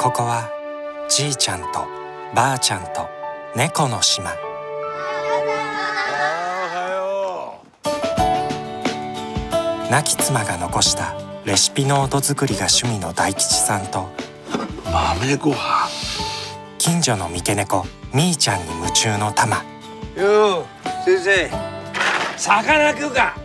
ここはじいちゃんとばあちゃんと猫の島。亡き妻が残したレシピノート作りが趣味の大吉さんと、 豆ご飯、 近所の三毛猫みーちゃんに夢中のタマ。 よう先生、魚食うか。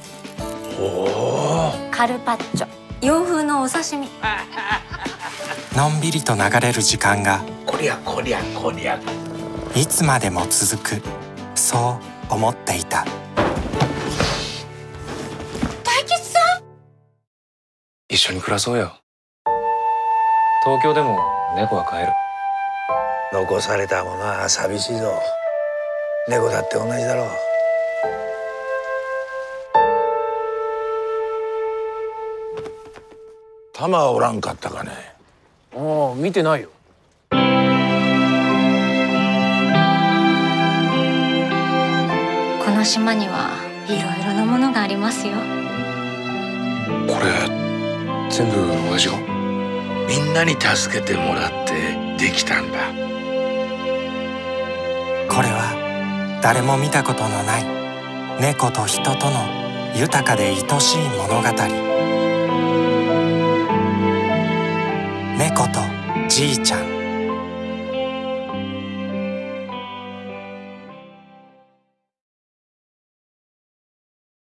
カルパッチョ、洋風のお刺身。 のんびりと流れる時間がこりゃこりゃこりゃ。 いつまでも続く、そう思っていた。 大吉さん、 一緒に暮らそうよ。東京でも猫は飼える。 残されたものは寂しいぞ。猫だって同じだろう。 玉はおらんかったかね。 ああ、見てないよ。 この島にはいろいろなものがありますよ。 これ全部親父が？ みんなに助けてもらってできたんだ。 これは誰も見たことのない猫と人との豊かで愛しい物語。猫とじいちゃん。